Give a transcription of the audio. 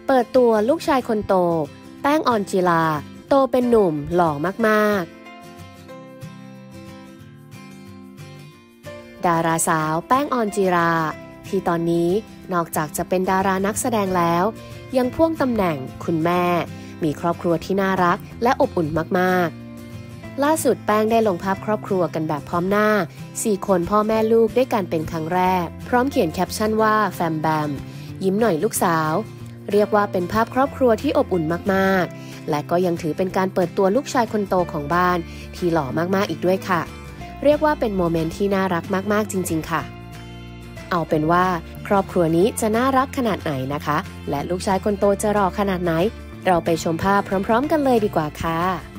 เปิดตัวลูกชายคนโตแป้งออนจิลาโตเป็นหนุ่มหล่อมากๆดาราสาวแป้งออนจิราที่ตอนนี้นอกจากจะเป็นดารานักแสดงแล้วยังพ่วงตำแหน่งคุณแม่มีครอบครัวที่น่ารักและอบอุ่นมากๆล่าสุดแป้งได้ลงภาพครอบครัวกันแบบพร้อมหน้า4คนพ่อแม่ลูกด้วยกันเป็นครั้งแรกพร้อมเขียนแคปชั่นว่าแฟมแบมยิ้มหน่อยลูกสาวเรียกว่าเป็นภาพครอบครัวที่อบอุ่นมากๆและก็ยังถือเป็นการเปิดตัวลูกชายคนโตของบ้านที่หล่อมากๆอีกด้วยค่ะเรียกว่าเป็นโมเมนต์ที่น่ารักมากๆจริงๆค่ะเอาเป็นว่าครอบครัวนี้จะน่ารักขนาดไหนนะคะและลูกชายคนโตจะหล่อขนาดไหนเราไปชมภาพพร้อมๆกันเลยดีกว่าค่ะ